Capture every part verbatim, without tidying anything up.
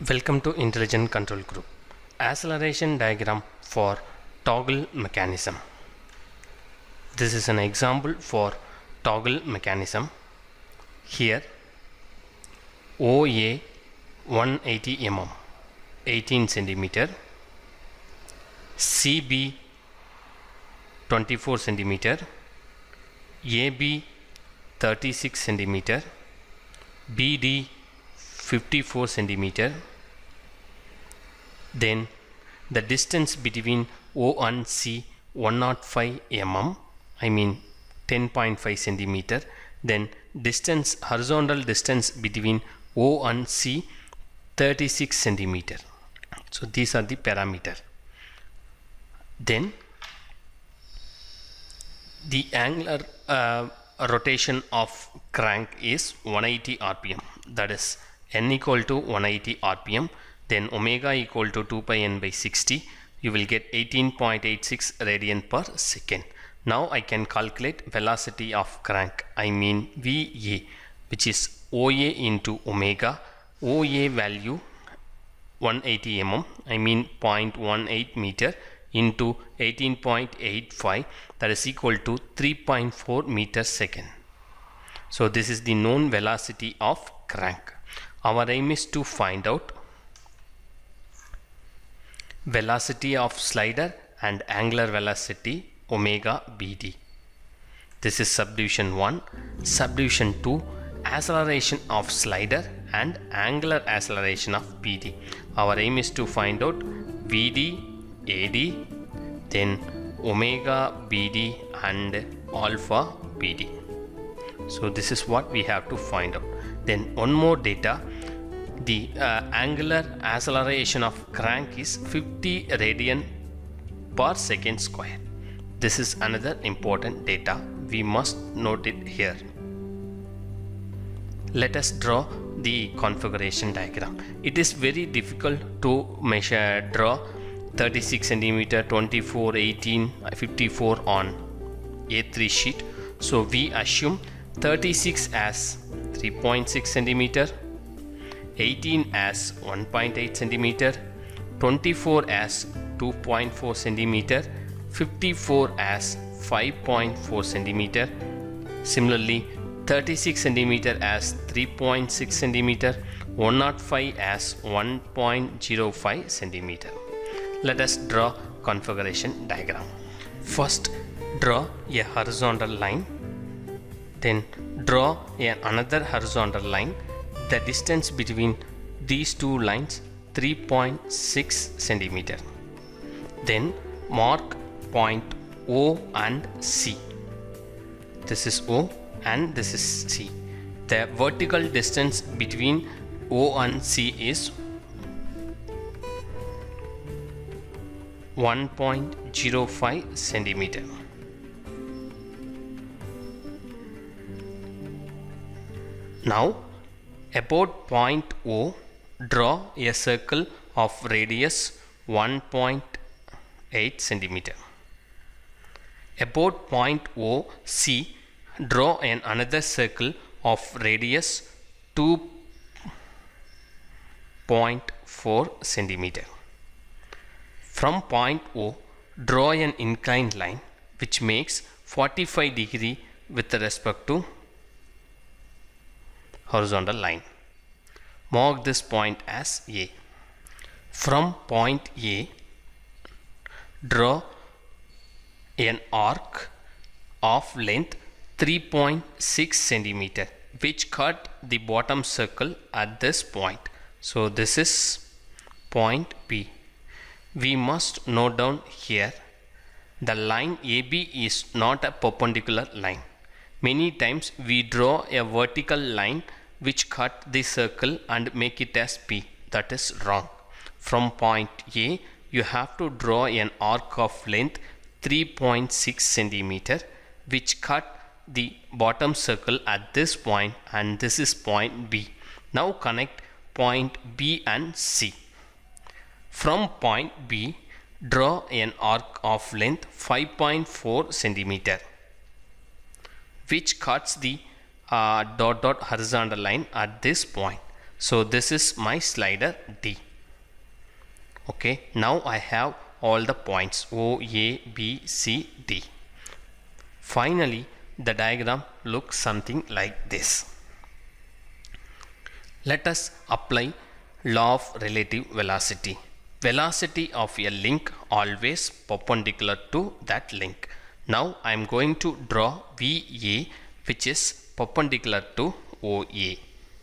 Welcome to Intelligent Control Group. Acceleration diagram for toggle mechanism. This is an example for toggle mechanism. Here O A one hundred eighty millimeters, eighteen centimeter, C B twenty-four centimeter, A B thirty-six centimeter, B D fifty-four centimeter. Then the distance between O and C one hundred five millimeters, I mean ten point five centimeter. Then distance, horizontal distance between O and C thirty-six centimeter. So these are the parameter. Then the angular uh, rotation of crank is one hundred eighty R P M, that is n equal to one hundred eighty R P M, then omega equal to two pi n by sixty. You will get eighteen point eight six radian per second. Now I can calculate velocity of crank, I mean V A, which is O A into omega. O A value one hundred eighty millimeters, I mean zero point one eight meter, into eighteen point eight five, that is equal to three point four meters second. So this is the known velocity of crank. Our aim is to find out velocity of slider and angular velocity omega B D. This is subdivision one. Subdivision two, acceleration of slider and angular acceleration of B D. Our aim is to find out V D, A D, then omega B D and alpha B D. So this is what we have to find out. Then one more data, the uh, angular acceleration of crank is fifty radian per second square. This is another important data, we must note it here. Let us draw the configuration diagram. It is very difficult to measure, draw thirty-six centimeter, twenty-four, eighteen, fifty-four on A three sheet. So we assume thirty-six as three point six centimeter, eighteen as one point eight centimeter, twenty-four as two point four centimeter, fifty-four as five point four centimeter. Similarly, thirty-six centimeter as three point six centimeter, one hundred five as one point zero five centimeter. Let us draw configuration diagram. First, draw a horizontal line. Then draw a another horizontal line. The distance between these two lines three point six centimeter. Then mark point O and C. This is O and this is C. The vertical distance between O and C is one point zero five centimeter. Now about point O, draw a circle of radius one point eight centimeter. About point O C, draw an another circle of radius two point four centimeter. From point O, draw an inclined line which makes forty-five degree with respect to horizontal line. Mark this point as A. From point A, draw an arc of length three point six centimeter which cut the bottom circle at this point. So this is point B. We must note down here, the line A B is not a perpendicular line. Many times we draw a vertical line which cut the circle and make it as P. That is wrong. From point A, you have to draw an arc of length three point six centimeter which cut the bottom circle at this point, and this is point B. Now connect point B and C. From point B, draw an arc of length five point four centimeter which cuts the uh, dot dot horizontal line at this point. So this is my slider D. Okay, now I have all the points O, A, B, C, D. Finally, the diagram looks something like this. Let us apply law of relative velocity. Velocity of a link always perpendicular to that link. Now I am going to draw V A, which is perpendicular to O A.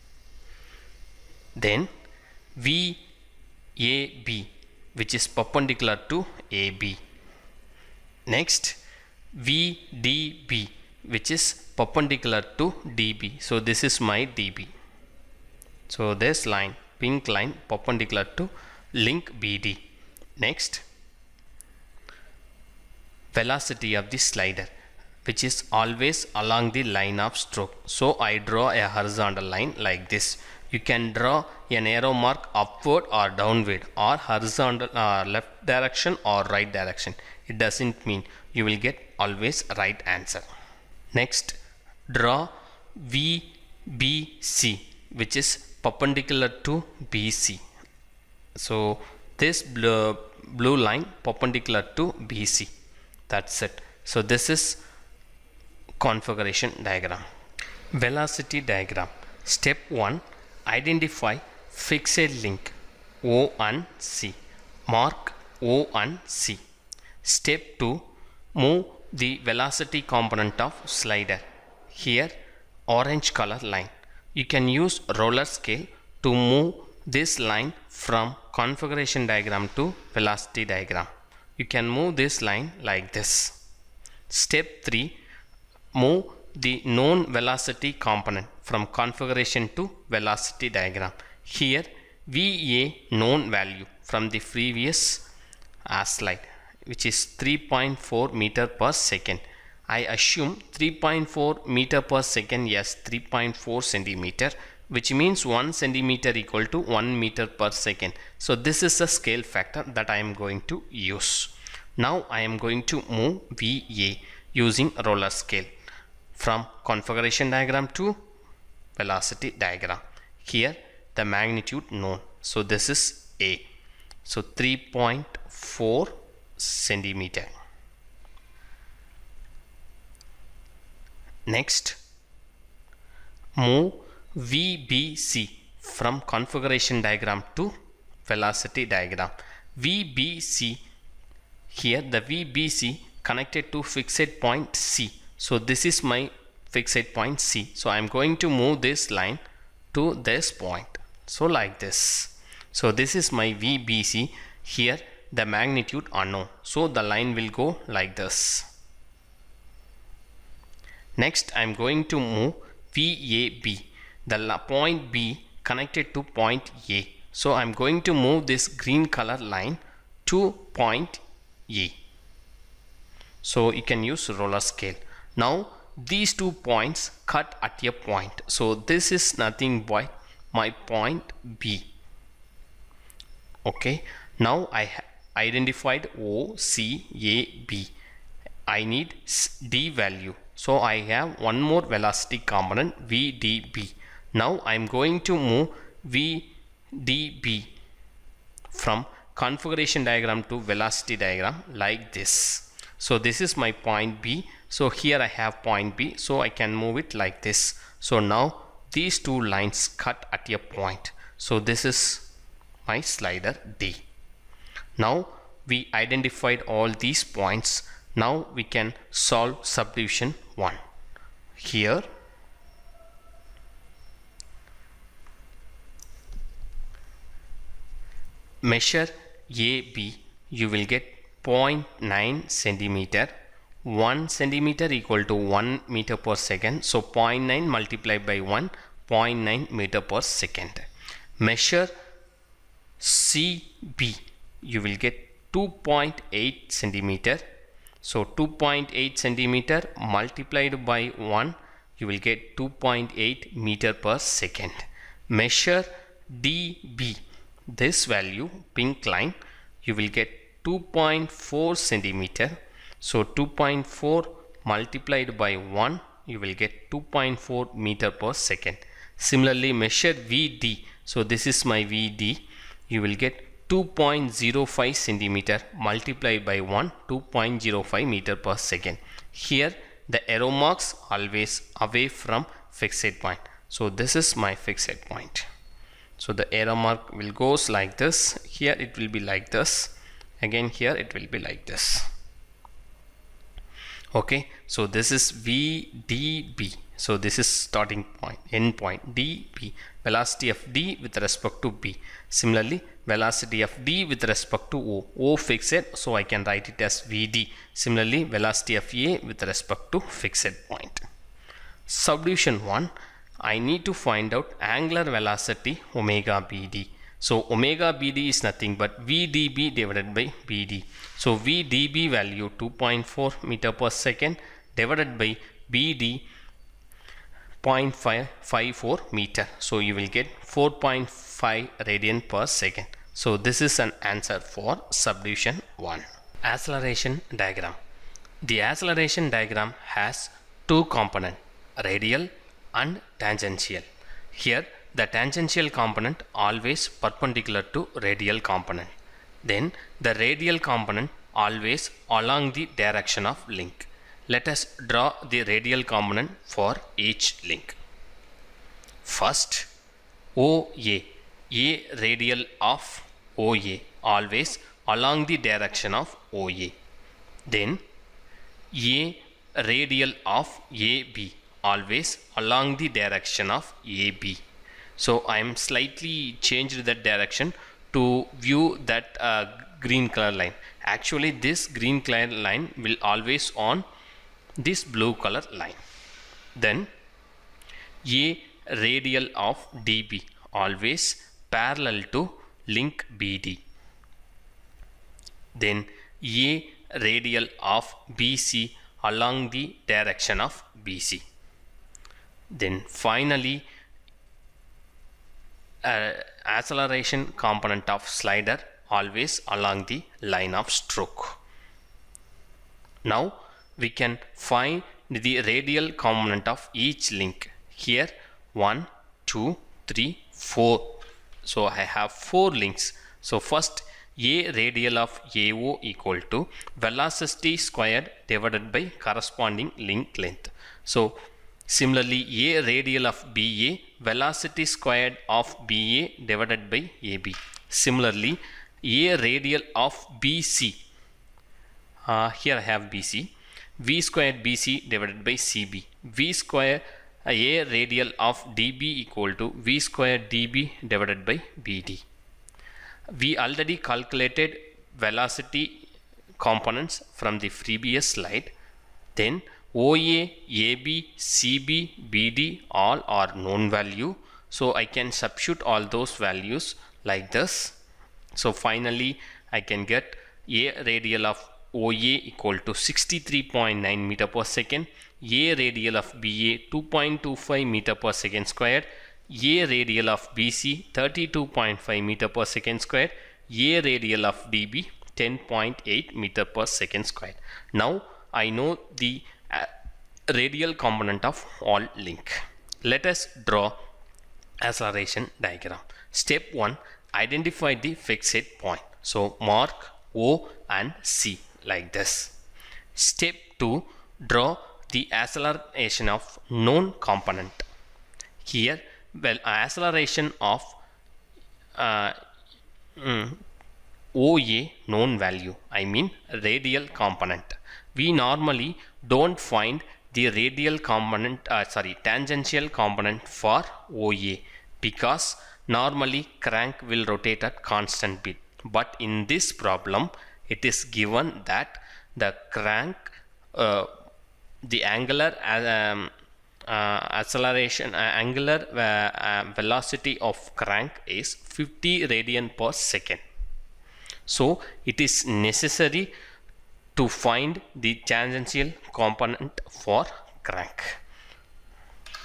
Then V A B, which is perpendicular to A B. Next V D B, which is perpendicular to D B. So this is my D B. So this line, pink line, perpendicular to link B D. Next, velocity of the slider, which is always along the line of stroke. So I draw a horizontal line like this. You can draw an arrow mark upward or downward, or horizontal uh, left direction or right direction. It doesn't mean, you will get always right answer. Next, draw V B C, which is perpendicular to B C. So this blue, blue line perpendicular to B C. That's it. So this is configuration diagram. Velocity diagram. Step one, identify fixed link O and C. Mark O and C. Step two, move the velocity component of slider. Here orange color line. You can use roller scale to move this line from configuration diagram to velocity diagram. You can move this line like this. Step three, move the known velocity component from configuration to velocity diagram. Here V A known value from the previous uh, slide, which is three point four meter per second. I assume three point four meter per second, yes, three point four centimeter, which means one centimeter equal to one meter per second. So this is the scale factor that I am going to use. Now I am going to move V A using roller scale from configuration diagram to velocity diagram. Here the magnitude known. So this is A. So three point four centimeter. Next, move V B C from configuration diagram to velocity diagram. V B C, here the V B C connected to fixed point C. So this is my fixed point C. So I am going to move this line to this point. So like this. So this is my V B C. Here the magnitude unknown. So the line will go like this. Next I am going to move V A B, the point B connected to point A. So I am going to move this green color line to point A. So you can use roller scale. Now these two points cut at a point. So this is nothing but my point B. Okay, now I have identified O, C, A, B. I need D value. So I have one more velocity component V D B. Now I am going to move V D B from configuration diagram to velocity diagram like this. So this is my point B. So here I have point B. So I can move it like this. So now these two lines cut at a point. So this is my slider D. Now we identified all these points. Now we can solve subdivision one. Here measure A B, you will get zero point nine centimeter. one centimeter equal to one meter per second. So zero point nine multiplied by one, zero point nine meter per second. Measure C B, you will get two point eight centimeter. So two point eight centimeter multiplied by one, you will get two point eight meter per second. Measure D B, this value, pink line, you will get two point four centimeter. So two point four multiplied by one, you will get two point four meter per second. Similarly, measure V D, So this is my V D. You will get two point zero five centimeter multiplied by one, two point zero five meter per second. Here the arrow marks always away from fixed point. So this is my fixed point. So the arrow mark will goes like this. Here it will be like this. Again here it will be like this. Okay, so this is V D B. So this is starting point, end point, D B, velocity of D with respect to B. Similarly, velocity of D with respect to O. O fixed, so I can write it as V D. Similarly, velocity of A with respect to fixed point. Subdivision one, I need to find out angular velocity omega B D. So omega B D is nothing but V D B divided by B D. So V D B value two point four meter per second divided by B D zero point five five four meter. So you will get four point five radian per second. So this is an answer for subdivision one. Acceleration diagram. The acceleration diagram has two components, radial and tangential. Here the tangential component always perpendicular to radial component. Then the radial component always along the direction of link. Let us draw the radial component for each link. First, O A. A radial of O A always along the direction of O A. Then A radial of A B always along the direction of A B. So I am slightly changed that direction to view that uh, green color line. Actually this green color line will always on this blue color line. Then A radial of D B always parallel to link B D. Then A radial of B C along the direction of B C. Then finally uh, acceleration component of slider always along the line of stroke. Now we can find the radial component of each link. Here one, two, three, four. So I have four links. So first A radial of A O equal to velocity squared divided by corresponding link length. So similarly A radial of B A velocity squared of B A divided by A B. Similarly A radial of B C. Uh, here I have B C. V squared B C divided by C B. V square uh, A radial of D B equal to V squared D B divided by B D. We already calculated velocity components from the previous slide. Then O A, A B, C B, B D all are known value. So I can substitute all those values like this. So finally I can get A radial of O A equal to sixty-three point nine meter per second, A radial of B A two point two five meter per second squared, A radial of B C thirty-two point five meter per second squared, A radial of D B ten point eight meter per second squared. Now I know the uh, radial component of all link. Let us draw acceleration diagram. Step one, identify the fixed point. So mark O and C like this. Step two, draw the acceleration of known component. Here, well, acceleration of uh, mm, O A known value, I mean radial component. We normally don't find the radial component, uh, sorry, tangential component for O A because normally crank will rotate at constant speed. But in this problem, it is given that the crank, uh, the angular um, uh, acceleration, uh, angular uh, uh, velocity of crank is fifty radian per second. So it is necessary to find the tangential component for crank.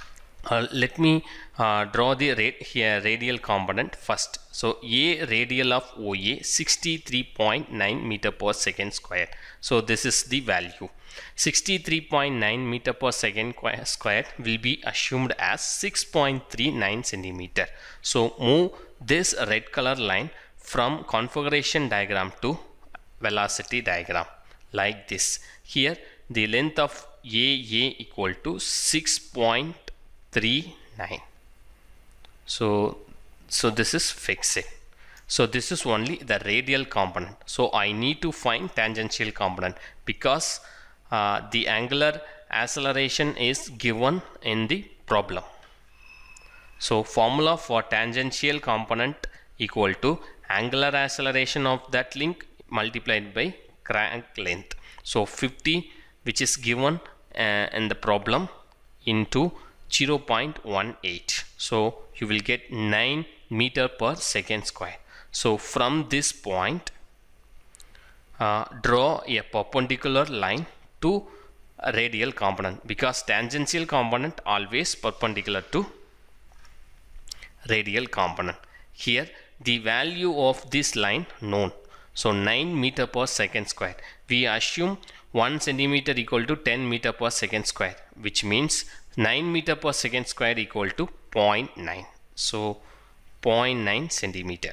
Uh, let me uh, draw the ra here radial component first. So A radial of O A sixty-three point nine meter per second square. So this is the value. sixty-three point nine meter per second square will be assumed as six point three nine centimeter. So move this red color line from configuration diagram to velocity diagram like this. Here the length of A A equal to six point three nine. So so this is fixed. So this is only the radial component. So I need to find tangential component because uh, the angular acceleration is given in the problem. So formula for tangential component equal to angular acceleration of that link multiplied by crank length. So fifty, which is given uh, in the problem, into zero point one eight. So you will get nine meter per second square. So from this point uh, draw a perpendicular line to a radial component, because tangential component always perpendicular to radial component. Here the value of this line known. So nine meter per second square. We assume one centimeter equal to ten meter per second square, which means nine meter per second square equal to zero point nine. So zero point nine centimeter.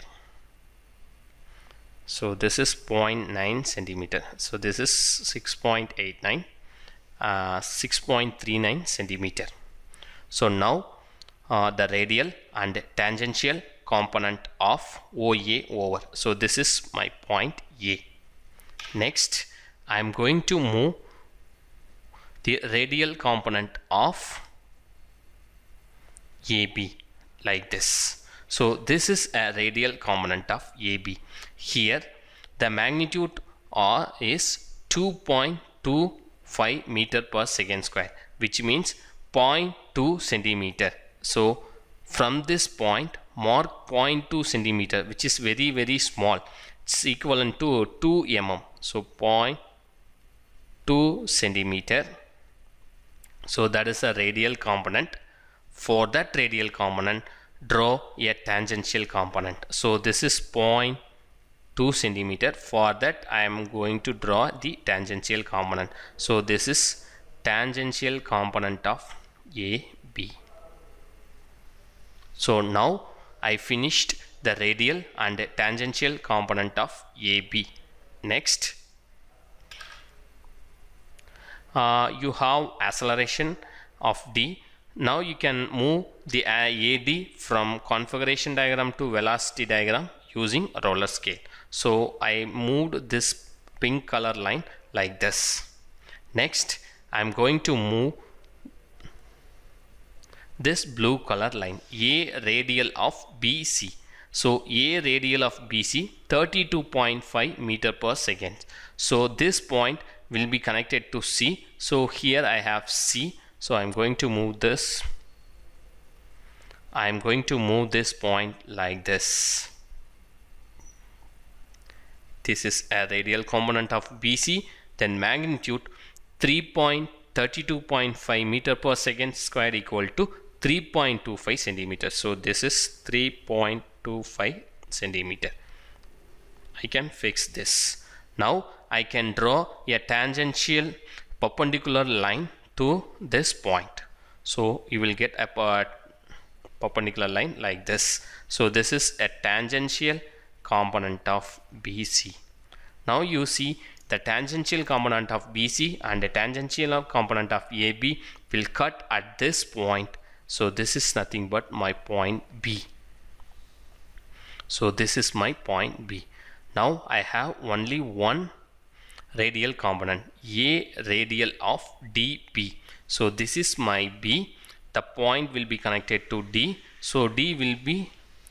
So this is zero point nine centimeter. So this is six point eight nine, uh, six point three nine centimeter. So now uh, the radial and tangential component of O A over. So this is my point A. Next I am going to move the radial component of A B like this. So this is a radial component of A B. Here the magnitude R is two point two five meter per second square, which means zero point two centimeter. So from this point mark zero point two centimeter, which is very very small. It's equivalent to two millimeters. So zero point two centimeter. So that is a radial component. For that radial component, draw a tangential component. So this is zero point two centimeter. For that I am going to draw the tangential component. So this is tangential component of A B. So now I finished the radial and tangential component of A B. Next uh, you have acceleration of D. Now you can move the A D from configuration diagram to velocity diagram using roller scale. So I moved this pink color line like this. Next I am going to move this blue color line, A radial of B C. So A radial of B C thirty-two point five meter per second. So this point will be connected to C. So here I have C. So I am going to move this. I am going to move this point like this. This is a radial component of B C. Then magnitude three point three two point five meter per second square equal to three point two five centimeters. So this is three point two five centimeter. I can fix this. Now I can draw a tangential perpendicular line to this point. So you will get a perpendicular line like this. So this is a tangential component of B C. Now you see the tangential component of B C and the tangential component of A B will cut at this point. So this is nothing but my point B. So this is my point B. Now I have only one radial component, A radial of D P. So this is my B. The point will be connected to D. So D will be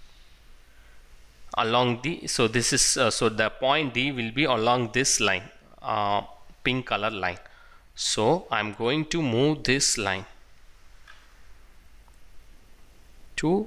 along the, so this is uh, so the point D will be along this line, uh, pink color line. So I'm going to move this line to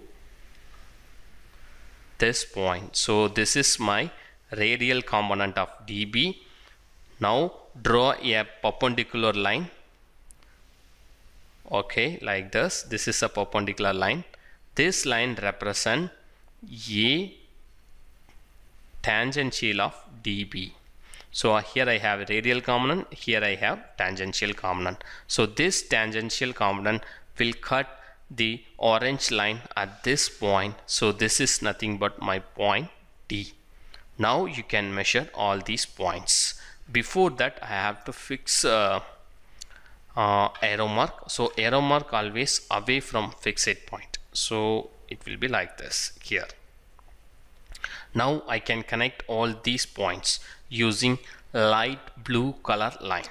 this point. So this is my radial component of D B. Now draw a perpendicular line Okay, like this. This is a perpendicular line. This line represent A tangential of D B. So here I have a radial component, here I have tangential component. So this tangential component will cut the orange line at this point. So this is nothing but my point D. Now you can measure all these points. Before that I have to fix uh, uh, arrow mark. So arrow mark always away from fixed point. So it will be like this here. Now I can connect all these points using light blue color line.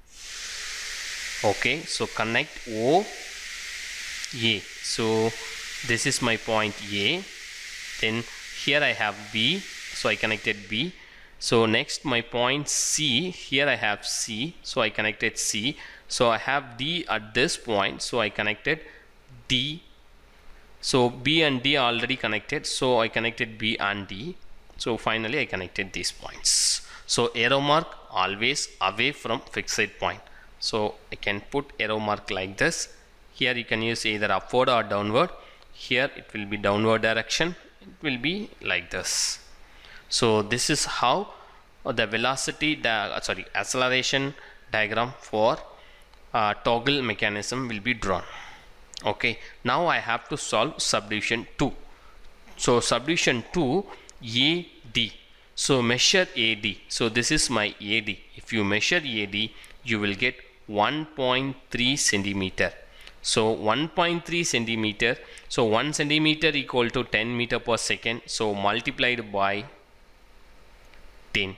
Okay, so connect O A. So this is my point A. Then here I have B. So I connected B. So next my point C. Here I have C. So I connected C. So I have D at this point. So I connected D. So B and D are already connected, so I connected B and D. So finally I connected these points. So arrow mark always away from fixed point. So I can put arrow mark like this. Here you can use either upward or downward. Here it will be downward direction. It will be like this. So this is how the velocity, sorry, acceleration diagram for uh, toggle mechanism will be drawn. Okay, now I have to solve subdivision two. So subdivision two, A D. So measure A D. So this is my A D. If you measure A D, you will get one point three centimeter. So one point three centimeter. So one centimeter equal to ten meter per second. So multiplied by ten.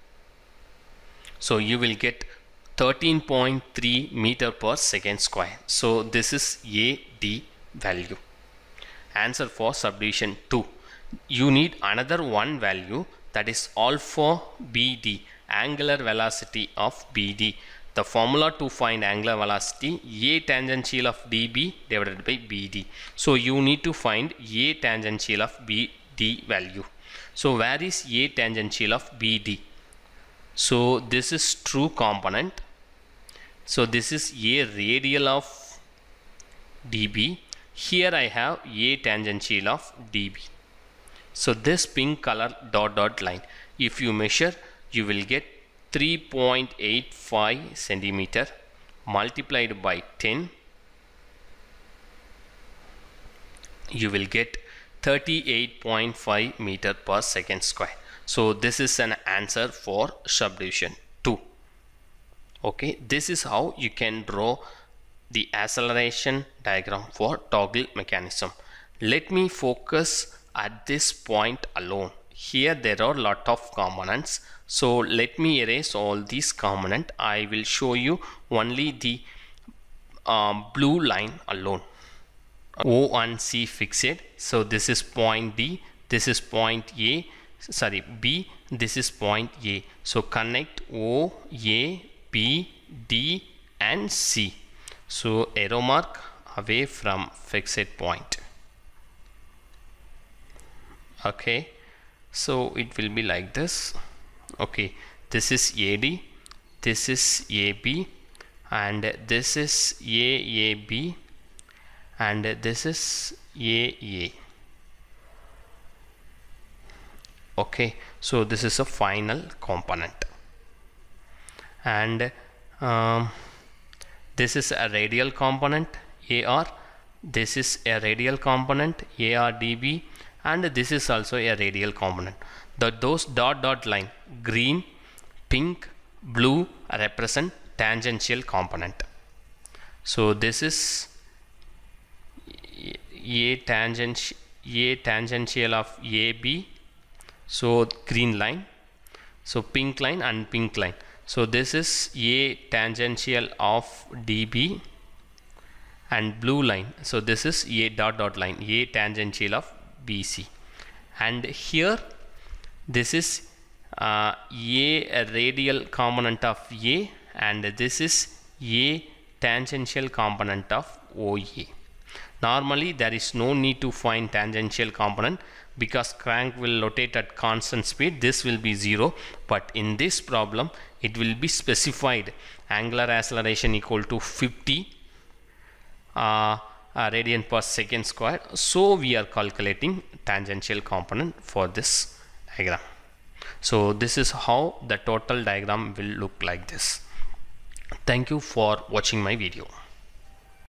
So you will get thirteen point three meter per second square. So this is A D value. Answer for subdivision two. You need another one value, that is alpha B D, angular velocity of B D. The formula to find angular velocity, A tangential of D B divided by B D. So you need to find A tangential of B D value. So where is A tangential of B D? So this is true component. So this is A radial of D B. Here I have A tangential of D B. So this pink color dot dot line, if you measure, you will get three point eight five centimeter multiplied by ten. You will get thirty-eight point five meter per second square. So this is an answer for subdivision two. Okay, this is how you can draw the acceleration diagram for toggle mechanism. Let me focus at this point alone. Here there are lot of components, so let me erase all these components. I will show you only the um, blue line alone. O and C fixed. So this is point D, this is point A, sorry B, this is point A. So connect O, A, B, D and C. So arrow mark away from fixed point. Okay, so it will be like this. Okay, this is A D, this is A B and this is A A B and this is A A. Okay, so this is a final component, and um, this is a radial component A R, this is a radial component A R D B, and this is also a radial component. The those dot dot line green, pink, blue represent tangential component. So this is A tangential A tangential of A B. So green line, so pink line and pink line. So this is A tangential of D B and blue line. So this is A dot dot line, A tangential of B C. And here this is uh, A radial component of A and this is A tangential component of O A. Normally there is no need to find tangential component because crank will rotate at constant speed. This will be zero, but in this problem it will be specified angular acceleration equal to fifty uh, uh, radian per second square. So we are calculating tangential component for this diagram. So this is how the total diagram will look like this. Thank you for watching my video.